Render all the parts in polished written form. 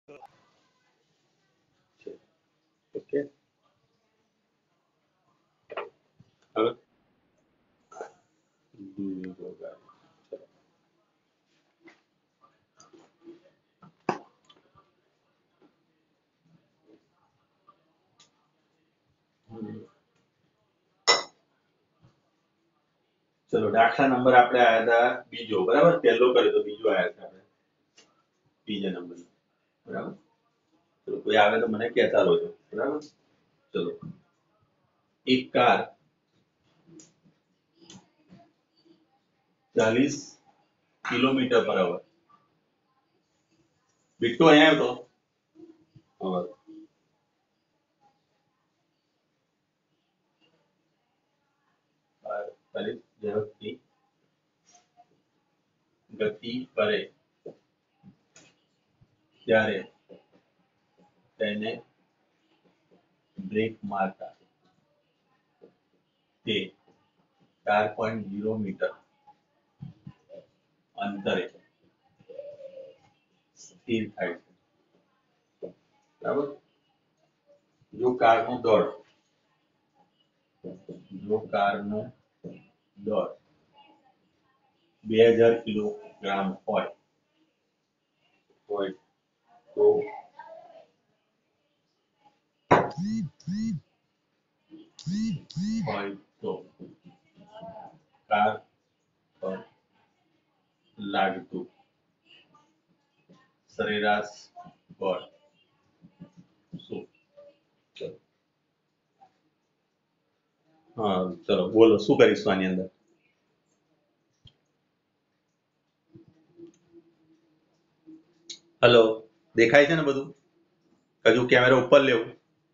Okay હવે होगा चलो दाखला नंबर આપણે આયા હતા બીજો બરાબર પહેલો કર્યો તો બીજો આયા હતા આપણે બીજા નંબર બરાબર ચલો કોઈ આવે તો મને કહેતા રહેજો બરાબર ચલો એક કાર 40 કિલોમીટર પર અવર बिट्टू અહીંયા આવ્યો તો અવર ઝડપથી ગતિ કરે ત્યારે તેને બ્રેક મારતા તે 4.0 મીટર અંતરે સ્થિર થાય છે બરાબર જો કારનું દળ 2000 કિલોગ્રામ હોય તો કાર પર લાગતું સરેરાશ બળ શું હા ચલો બોલો શું કરીશું આની અંદર હેલો દેખાય છે ને બધું હજુ કેમેરા ઉપર લેવું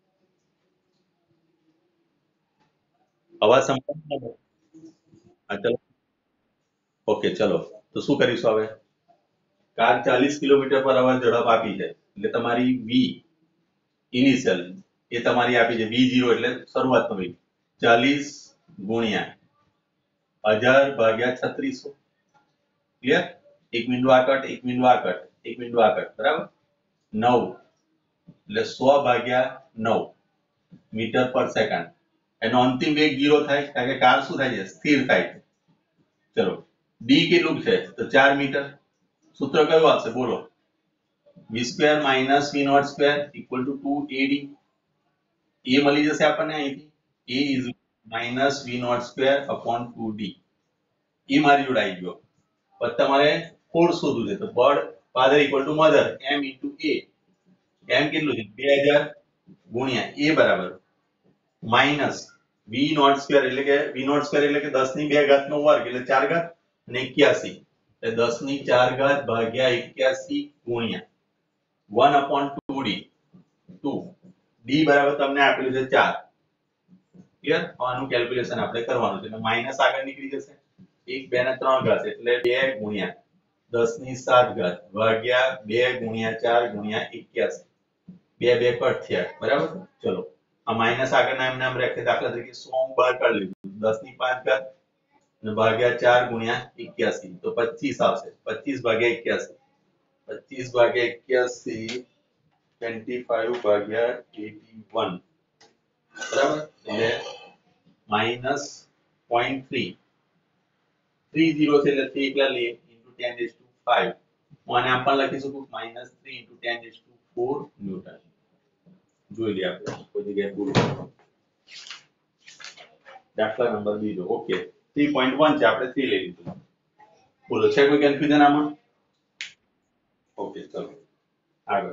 અવાજ સંભળાય હા ચલો ઓકે ચલો તો શું કરીશું હવે કાર 40 કિલોમીટર પર અવર ઝડપ આપી છે એટલે તમારી v ઇનિશિયલ એ તમારી આપી છે v0 એટલે શરૂઆતનો v 40 ગુણ્યા 1000 ભાગ્યા 3600 ક્લિયર એક બિંદુ આ કટ એક બિંદુ આ કટ એક બિંદુ આ કટ બરાબર 9 એટલે 100 ભાગ્યા 9 મીટર પર સેકન્ડ એનો અંતિમ વેગ 0 થાય કારણ કે કાર શું થાય છે સ્થિર થાય છે ચલો ડી કેટલું છે તો 4 મીટર सूत्र क्यों आपसे बोलो v square minus v nought square equal to 2ad ये मળી જશે આપણને અહીંથી a is minus v nought square upon 2d એ મારી જોડે આવી ગયો પછી તમારે ફોર્સ શોધવું છે તો બળ father equal to mother m into a m કેટલું છે 2000 ગુણ્યા a બરાબર માઈનસ v नॉट स्क्वायर એટલે કે v नॉट स्क्वायर એટલે કે 10 ની 2 ઘાત નો વર્ગ એટલે 4 ઘાત અને 81 10 ની 4 ઘાત ભાગ્યા 81 ગુણ્યા 1 upon 2d 2 d બરાબર તમને આપેલું છે 4 ક્લિયર આનું કેલ્ક્યુલેશન આપણે કરવાનું છે એટલે માઈનસ આગળ નીકળી જશે 1 2 ને 3 ઘાત એટલે 2 ગુણ્યા 10 ની 7 ઘાત ભાગ્યા 2 ગુણ્યા 4 ગુણ્યા 81 2 2 કટ થયા બરાબર ચલો આ માઈનસ આગળના એમ નામ રાખે દાખલા તરીકે 100 બહાર કાઢી લીધું 10 ની 5 ઘાત भाग्या 4 गुणिया 81 तो 25 આવશે 25 ભાગ્યા 81 25 ભાગ્યા 81 25 ભાગ્યા 81 બરાબર એટલે -0.3 30 છે એટલે 3 એકલા લઈએ into 10⁵ હું આને આમ પણ લખી શકું -3 into 10⁴ ન્યૂટન જોઈ લઈએ આપણે કોઈ જગ્યાએ ભૂલ દાખલા નંબર બીજો ઓકે 3.1 છે આપણે 3 લઈ લીધું બોલો છે કોઈ કન્ફ્યુઝન આમાં ઓકે ચલો આગળ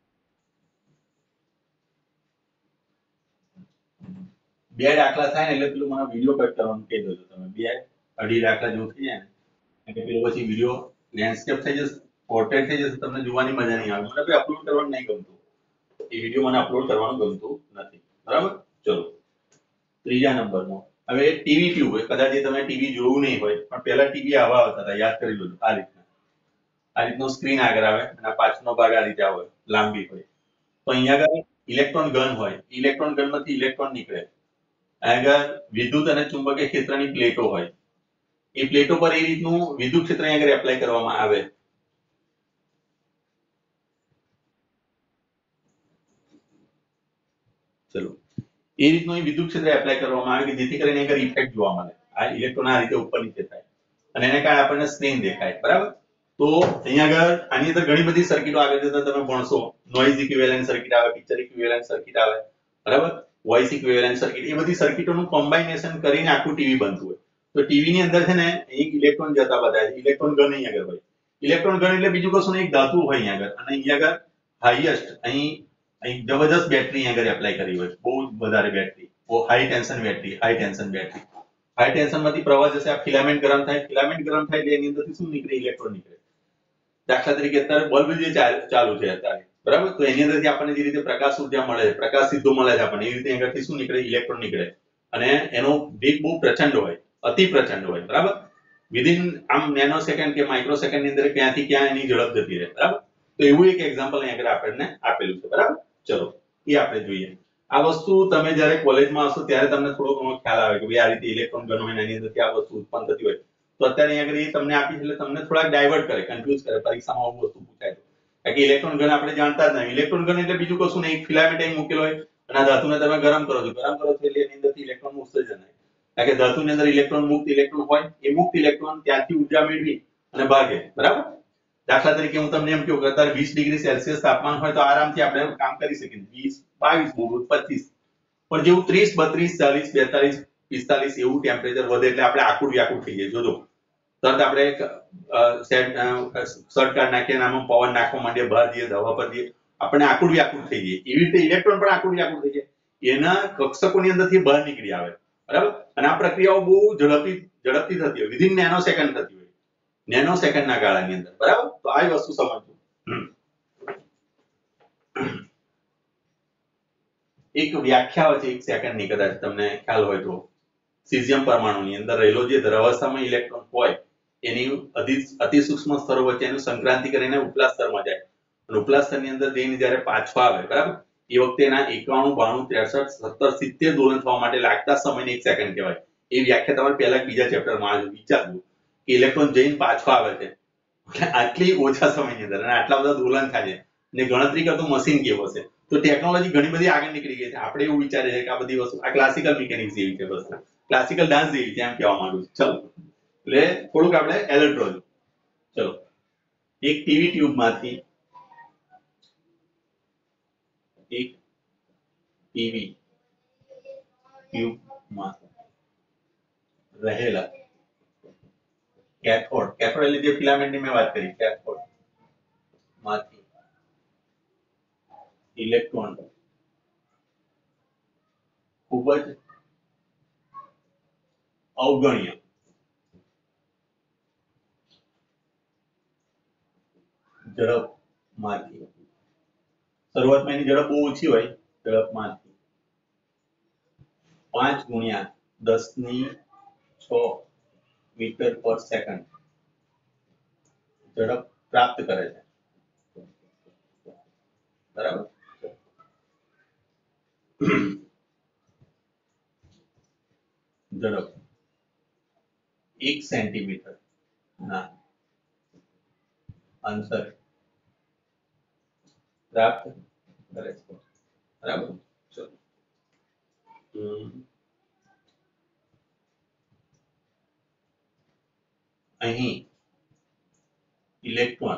બે દાખલા થાય ને એટલે પેલું મને વિડિયો કટ કરવાનું કહી દેજો તમે બે અઢી દાખલા જેવું થઈ જાય ને એટલે પેલો પછી વિડિયો લેન્ડસ્કેપ થઈ જશે પોર્ટ્રેટ થઈ જશે તમને જોવાની મજા નહીં આવે મને ભાઈ અપલોડ કરવાનું નહીં ગમતું એ વિડિયો મને અપલોડ કરવાનું ગમતું નથી બરાબર ચલો ત્રીજા નંબરનો હવે ટીવી ટ્યુબ હોય કદાચ તમે ટીવી જોયું નહીં હોય પણ પહેલા ટીવી આવા આવતા હતા યાદ કરી લો આ રીતનો સ્ક્રીન આગળ આવે અને પાછળનો ભાગ આ રીતે આવે લાંબી હોય તો અહીંયા આગળ ઇલેક્ટ્રોન ગન હોય ઇલેક્ટ્રોન ગનમાંથી ઇલેક્ટ્રોન નીકળે આગળ વિદ્યુત અને ચુંબકીય ક્ષેત્રની પ્લેટો હોય એ પ્લેટો પર એ રીતનું વિદ્યુત ક્ષેત્ર અહીંયા આગળ એપ્લાય કરવામાં આવે ચલો એ રીતનું વિદ્યુત ક્ષેત્ર એપ્લાય કરવામાં આવે કે જેથી કરીને એક ઇફેક્ટ જોવા મળે આ ઇલેક્ટ્રોન આ રીતે ઉપર નીચે થાય અને એને કારણે આપણને સ્ક્રીન દેખાય બરાબર તો અહીંયા આગળ આની અંદર ઘણી બધી સર્કિટો આગળ જતા તમે ભણશો નોઇઝ ઇક્વિવેલન્ટ સર્કિટ આવે પિક્ચર ઇક્વિવેલન્ટ સર્કિટ આવે બરાબર વોઇસ ઇક્વિવેલન્ટ સર્કિટ એ બધી સર્કિટોનું કોમ્બાઇનેશન કરીને આખું ટીવી બનતું હોય તો ટીવી ની અંદર છે ને એક ઇલેક્ટ્રોન જતા બતાવે છે ઇલેક્ટ્રોન ગન અહીં આગળ હોય ઇલેક્ટ્રોન ગન એટલે બીજું કશું નહીં એક ધાતુ હોય અહીંયા આગળ અને અહીંયા આગળ હાઈએસ્ટ અહીં જબરદસ્ત બેટરી આગળ એપ્લાય કરી હોય બહુ વધારે બેટરી બહુ high tension battery high tension માંથી પ્રવાહ જશે આ ફિલામેન્ટ ગરમ થાય એટલે એની અંદરથી શું નીકળે ઇલેક્ટ્રોન નીકળે દાખલા તરીકે અત્યારે બલ્બ જે ચાલુ છે અત્યારે બરાબર તો એની અંદરથી આપણને જે રીતે પ્રકાશ ઉર્જા મળે છે પ્રકાશ સીધો મળે છે આપણને એ રીતે આગળથી શું નીકળે ઇલેક્ટ્રોન નીકળે અને એનો વેગ બહુ પ્રચંડ હોય અતિ પ્રચંડ હોય બરાબર વિધિન આમ નેનો સેકન્ડ કે માઇક્રો સેકન્ડ ની અંદર ક્યાંથી ક્યાં એની ઝડપ જતી રહે બરાબર તો એવું એક એક્ઝામ્પલ અહીં આગળ આપણને આપેલું છે બરાબર ચલો એ આપણે જોઈએ આ વસ્તુ તમે જ્યારે કોલેજમાં હશો ત્યારે તમને થોડો ઘણો ખ્યાલ આવે કે ભાઈ આ રીતે ઇલેક્ટ્રોન ગન હોય એની અંદરથી આ વસ્તુ ઉત્પન્ન થતી હોય તો અત્યારે અહીં આગળ એ તમને આપી એટલે તમને થોડાક ડાયવર્ટ કરે કન્ફ્યુઝ કરે પરીક્ષામાં આવું વસ્તુ પૂછાય કારણ કે ઇલેક્ટ્રોન ગન આપણે જાણતા જ નહીં ઇલેક્ટ્રોન ગન એટલે બીજું કશું નહીં એક ફિલામેન્ટ અહીં મૂકેલો હોય અને આ ધાતુને તમે ગરમ કરો છો એટલે એની અંદરથી ઇલેક્ટ્રોન ઉત્સર્જન થાય કારણ કે ધાતુની અંદર ઇલેક્ટ્રોન મુક્ત ઇલેક્ટ્રોન હોય એ મુક્ત ઇલેક્ટ્રોન ત્યાંથી ઉર્જા મેળવી અને ભાગે બરાબર દાખલા તરીકે હું તમને એમ કહું કે અત્યારે 20 ડિગ્રી સેલ્સિયસ તાપમાન હોય તો આરામથી આપણે કામ કરી શકીએ 20 22 બહુ 25 પણ જેવું 30 32 40 42 45 એવું ટેમ્પરેચર વધે એટલે આપણે આકુડ વ્યાકુળ થઈ જાય જોજો તરત આપણે શર્ટ કાઢ નાખીએ આમાં પવન નાખવા માંડીએ બહાર જઈએ દવા પર જઈએ આપણે આકુડ વ્યાકુળ થઈ જઈએ એવી રીતે ઇલેક્ટ્રોન પણ આકુડ વ્યાકુળ થઈ જાય એના કક્ષકોની અંદરથી બહાર નીકળી આવે બરાબર અને આ પ્રક્રિયાઓ બહુ ઝડપથી થતી હોય વિધિન નેનો સેકન્ડ થતી હોય નેનો સેકન્ડના ગાળાની અંદર બરાબર તો આ વસ્તુ સમજજો એક વ્યાખ્યા છે 1 સેકન્ડની કદાચ તમને ખ્યાલ હોય તો સીઝિયમ પરમાણુની અંદર રહેલો જે દ્રવાવસ્થામાં ઇલેક્ટ્રોન હોય એની અતિ સૂક્ષ્મ સ્તરો વચ્ચેનું સંક્રાંતિ કરીને ઉપલા સ્તરમાં જાય અને ઉપલા સ્તરની અંદર જઈને જ્યારે પાછો આવે બરાબર એ વખતે એના 91 92 63 17 70 દોલન થવા માટે લાગતા સમયને 1 સેકન્ડ કહેવાય એ વ્યાખ્યા તમારે પહેલા બીજા ચેપ્ટરમાં વિચારવું કે ઇલેક્ટ્રોન જઈને પાછો આવે છે આટલી ઓછા સમયની અંદર અને આટલા બધા દોલન થાય છે અને ગણતરી કરતું મશીન કેવો છે તો ટેકનોલોજી ઘણી બધી આગળ નીકળી ગઈ છે આપણે એવું વિચારીએ છીએ કે આ બધી વસ્તુ આ ક્લાસિકલ મિકેનિક્સ જેવી છે બસ ક્લાસિકલ ડાન્સ જેવી છે એમ કહેવા માંગુ છું ચલો એટલે થોડુંક આપણે એલર્ટ રહો ચલો એક ટીવી ટ્યુબમાંથી રહેલા કેથોડ એટલે જે ફિલામેન્ટની મેં વાત કરી કેથોડ માંથી ઇલેક્ટ્રોન ખૂબ જ અવગણ્ય ઝડપમાંથી શરૂઆતમાં એની ઝડપ બહુ ઓછી હોય ઝડપમાંથી 5 ગુણ્યા 10⁶ મીટર પર સેકન્ડ ઝડપ પ્રાપ્ત કરે છે બરાબર ઝડપ 1 સેન્ટીમીટર ના અંતર પ્રાપ્ત કરે છે બરાબર ચલો અહીં ઇલેક્ટ્રોન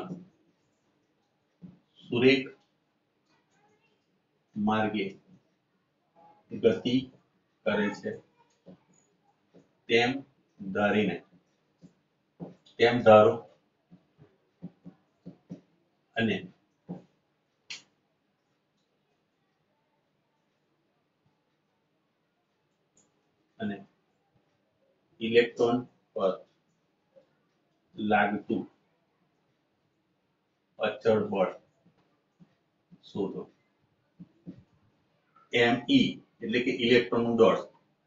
સુરેખ માર્ગે ગતિ કરે છે તેમ ધારો અને ઇલેક્ટ્રોન પર લાગતું અચળ બળ શોધો ME એટલે કે ઇલેક્ટ્રોનનું દળ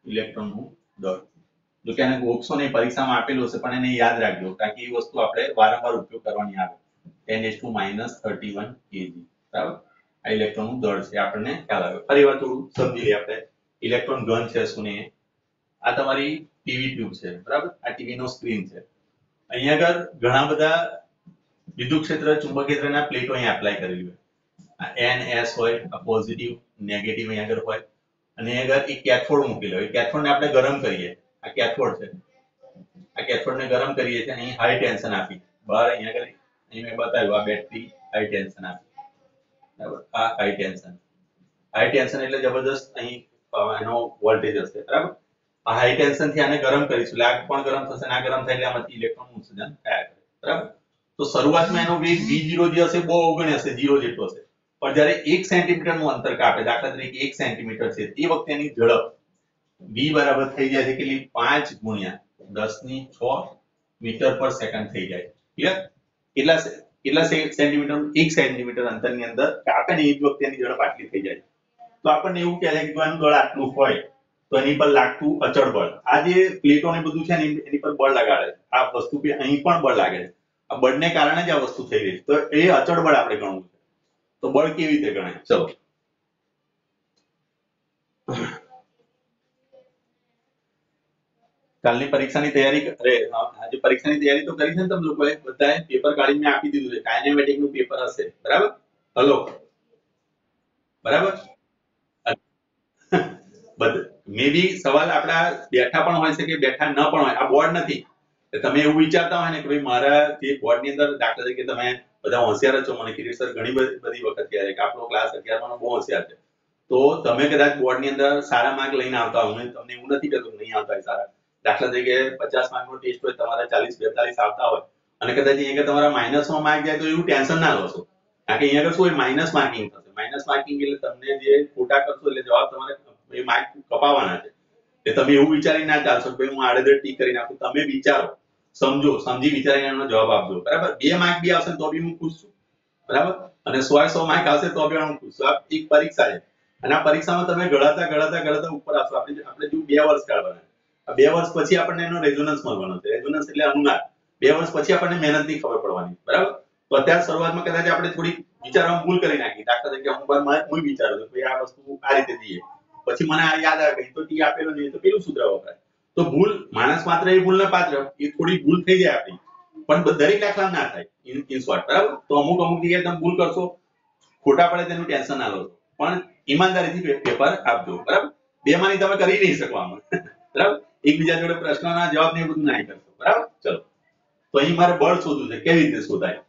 જો કે આને ગોખશો નહીં પરીક્ષામાં આપેલું હશે પણ એને યાદ રાખજો કારણ કે એ વસ્તુ આપણે વારંવાર ઉપયોગ કરવાની આવે 10⁻31 kg બરાબર આ ઇલેક્ટ્રોનનું દળ છે આપણને ખ્યાલ આવે ફરીવાર થોડું સમજી લઈએ આપણે ઇલેક્ટ્રોન ગન છે શું નહીં આ તમારી ટીવી ટ્યુબ છે બરાબર આ ટીવી નો સ્ક્રીન છે અહીંયા આગળ ઘણા બધા વિદ્યુત ક્ષેત્ર ચુંબકીય ક્ષેત્રના પ્લેટો અહીંયા એપ્લાય કરેલી હોય આ NS હોય આ પોઝિટિવ નેગેટિવ અહીંયા આગળ હોય અને આગળ એક કેથોડ મૂકી લો. એ કેથોડ ને આપણે ગરમ કરીએ. આ કેથોડ છે, આ કેથોડ ને ગરમ કરીએ છીએ. અહીં હાઈ ટેન્શન આપી બહાર અહીંયા આગળ અહીં મેં બતાવ્યું આ બેટરી હાઈ ટેન્શન આપી, બરાબર. આ હાઈ ટેન્શન એટલે જબરદસ્ત અહીં એનો વોલ્ટેજ હશે, બરાબર. આ હાઈ ટેન્શન થી આને ગરમ કરીશું એટલે આ પણ ગરમ થશે અને આ ગરમ થાય એટલે આમાંથી ઇલેક્ટ્રોન ઉત્સર્જન થયા કરે, બરાબર. તો શરૂઆતમાં એનો વેગ v0 જે હશે બહુ અવગણ્ય હશે, 0 જેટલો હશે. પણ જ્યારે 1 સેન્ટીમીટર નું અંતર કાપે, દાખલા તરીકે 1 સેન્ટીમીટર છે, તે વખતે એની ઝડપ v બરાબર થઈ જાય છે કેટલી? 5 ગુણ્યા 10⁶ મીટર પર સેકન્ડ થઈ જાય. ક્લિયર? કેટલા સેન્ટીમીટર? 1 સેન્ટીમીટર અંતરની અંદર કાપે ને એ જ વખતે એની ઝડપ આટલી થઈ જાય. તો આપણને એવું કહે છે કે આનું દળ આટલું હોય તો એની પર લાગતું અચળ બળ, આ જે પ્લેટો ને બધું છે ને એની પર બળ લગાડે છે. આ વસ્તુ અહીં પણ બળ લાગે છે. આ બળને કારણે જ આ વસ્તુ થઈ રહી છે. તો એ અચળ બળ આપણે ગણવું છે. તો બળ કેવી રીતે ગણાય? ચલો, કાલની પરીક્ષાની તૈયારી આજે પરીક્ષાની તૈયારી તો કરી છે ને તમે લોકોએ બધાએ? પેપર કાઢીને મેં આપી દીધું છે. કાઇનેમેટિક નું પેપર હશે, બરાબર? હલો, બરાબર. મે બી સવાલ આપણા બેઠા પણ હોય શકે, બેઠા ન પણ હોય. આ બોર્ડ નથી. તમે એવું વિચારતા હોય ને કે ભાઈ મારા જે બોર્ડ ની અંદર દાખલા તરીકે તમે બધા હોશિયાર છો, મને કિરીટ સર ઘણી બધી વખત કહે છે કે આપણો ક્લાસ 11 માં બહુ હોશિયાર છે. તો તમે કદાચ બોર્ડ ની અંદર સારા માર્ક લઈને આવતા હોય, તમને એવું નથી કહેતો નહીં આવતા હોય સારા. દાખલા તરીકે 50 માર્ક નો ટેસ્ટ હોય, તમારા 40 42 આવતા હોય અને કદાચ અહીંયા તમારા માઇનસમાં માર્ક જાય તો એવું ટેન્શન ના લો છો. કારણ કે અહીંયા આગળ શું હોય? માઇનસ માર્કિંગ થશે. માઇનસ માર્કિંગ એટલે તમને જે ખોટા કરશો એટલે જવાબ તમારે એ માર્ક કપાવવાના છે. એટલે તમે એવું વિચારીને ના ચાલશો કે હું આડેધડ ટીક કરી નાખું. તમે વિચારો, સમજો, સમજી વિચારીને એનો જવાબ આપજો, બરાબર. 2 માર્ક બી આવશે તો બી હું ખુશ છું, બરાબર. અને 100 માર્ક આવશે તો બી હું ખુશ છું. આ એક પરીક્ષા છે અને આ પરીક્ષામાં તમે ગળાતા ઉપર આવશો. આપણે જો 2 વર્ષ કાઢવાના. આ 2 વર્ષ પછી આપણને એનો રેઝોનન્સ મળવાનો છે. રેઝોનન્સ એટલે અનુનાદ. 2 વર્ષ પછી આપણને મહેનતની ખબર પડવાની, બરાબર. તો અત્યારે શરૂઆતમાં કદાચ આપણે થોડી વિચારવામાં ભૂલ કરી નાખી. દાખલા તરીકે હું વિચારું છું કે આ વસ્તુ આ રીતે દઈએ, પછી મને આ યાદ આવે કે તો ટી આપેલો નહીં તો પેલું સૂત્ર વપરાય. તો ભૂલ, માણસ માત્ર એ ભૂલના પાત્ર, એ થોડી ભૂલ થઈ જાય આપણી, પણ દરેક દાખલા ના થાય ઇન શોર્ટ, બરાબર. તો અમુક જગ્યાએ તમે ભૂલ કરશો, ખોટા પડે તેનું ટેન્શન ના લો, પણ ઈમાનદારીથી પેપર આપજો, બરાબર. 2 માંની તમે કરી નહીં શકો આમાં, બરાબર. એકબીજા જોડે પ્રશ્નોના જવાબ ને એ બધું નહીં કરશો, બરાબર. ચલો, તો અહીં મારે બળ શોધવું છે. કેવી રીતે શોધાય?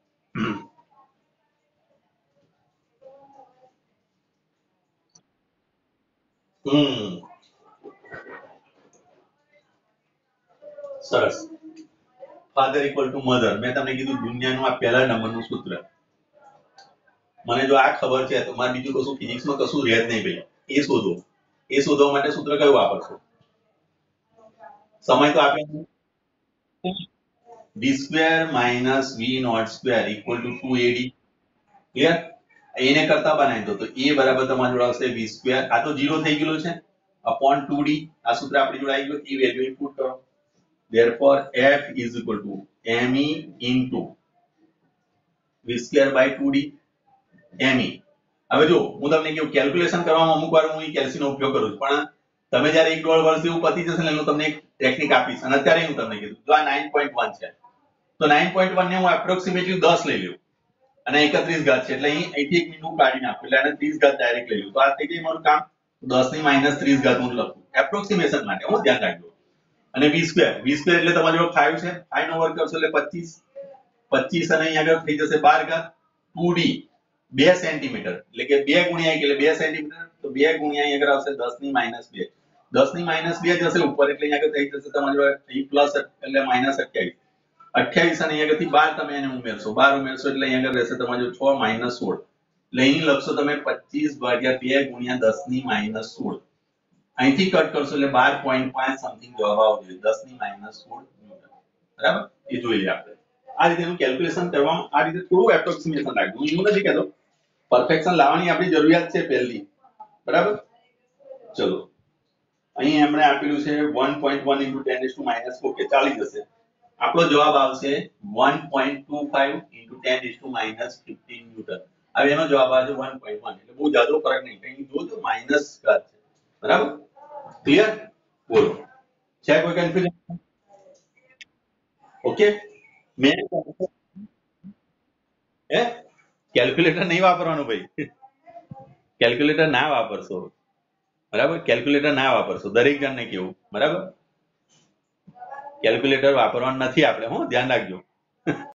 સરસ. Father equal to mother. મેં તમને કીધું દુનિયાનું આ પહેલા નંબરનું સૂત્ર. મને જો આ ખબર છે તો મારે બીજું કશું ફિઝિક્સમાં કશું રહે જ નહીં ભાઈ. એ શોધો. એ શોધવા માટે સૂત્ર કયું વાપરશો? સમય તો આપે v² - v0² = 2ad. ક્લિયર? એને કરતા બનાવી દો તો a બરાબર તમારી જોડે આવશે v². આ તો 0 થઈ ગયેલો છે upon 2d. આ સૂત્ર આપણી જોડે આવી ગયું. એ વેલ્યુ ઇનપુટ કરો. therefore f = me into v²/2d me. હવે જો હું તમને કહું, કેલ્ક્યુલેશન કરવામાં અમુક વાર હું કેલ્સીનો ઉપયોગ કરું છું, પણ તમે જ્યારે 1.5 વર્ષ જેવું પતી જશે ને એનું તમને એક ટેકનિક આપીશ. અને અત્યારે હું તમને કીધું જો આ 9.1 છે તો 9.1 ને હું એપ્રોક્સિમેટલી 10 લઈ લઉં અને 31 ઘાત છે એટલે અહીંથી એક બિંદુ કાઢી નાખું એટલે આને 30 ઘાત ડાયરેક્ટ લઈ લઉં. તો આ થઈ ગઈ મારું કામ. 10 ની -30 ઘાત હું લખું એપ્રોક્સિમેશન માટે. હું ધ્યાન રાખજો. અને v² એટલે તમારી જોડે 5 છે. 5 નો વર્ગ કરશો એટલે 25. 25 અને અહીં આગળ થઈ જશે 12 ઘાત. 2d 2 સેન્ટીમીટર એટલે કે 2 ગુણ્યા 1 એટલે 2 સેન્ટીમીટર. તો 2 ગુણ્યા અહીં આગળ આવશે 10 ની -2. 10 ની -2 જશે ઉપર એટલે અહીં આગળ થઈ જશે તમારી જોડે અહીં પ્લસ એટલે -28. 28 અને અહીં આગળથી 12 તમે એને ઉમેરશો. 12 ઉમેરશો એટલે અહીં આગળ રહેશે તમારી જોડે 6 - 16. એટલે અહીં લખશો તમે 25/2 ગુણ્યા 10 ની -16. અહીંથી કટ કરશો એટલે 12.5 સમથિંગ જવાબ આવશે. 10 ની -16 ન્યૂટન. બરાબર? એ જોઈ લે આપણે. આ રીતેનું કેલ્ક્યુલેશન કરવામાં આ રીતે થોડું એપ્રોક્સિમેશન રાખજો. હું એવું નથી કહેતો પરફેક્શન લાવવાની આપણી જરૂરિયાત છે પહેલી, બરાબર. ચલો, અહીં એમણે આપેલું છે 1.1 × 10⁻⁻, ઓકે, ચાલી જશે. આપણો જવાબ આવશે 1.25 × 10⁻15 ન્યૂટન. હવે એનો જવાબ આવશે 1.1 એટલે બહુ જાજો ફરક નહીં. અહીં જોજો માઈનસ ઘાત છે, બરાબર. ક્લિયર? બોલો, છે કોઈ કન્ફ્યુઝન? ઓકે. મેં હે કેલ્ક્યુલેટર નહીં વાપરવાનું ભાઈ. કેલ્ક્યુલેટર ના વાપરશો. બરાબર, કેલ્ક્યુલેટર ના વાપરશો, દરેક જણને કેવું, બરાબર. કેલ્ક્યુલેટર વાપરવાનું નથી આપણે, હો, ધ્યાન રાખજો.